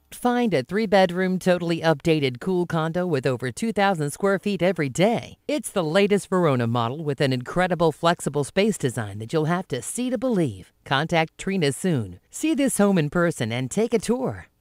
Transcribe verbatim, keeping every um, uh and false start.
Find a three-bedroom, totally updated, cool condo with over two thousand square feet every day. It's the latest Verona model with an incredible flexible space design that you'll have to see to believe. Contact Trina soon. See this home in person and take a tour.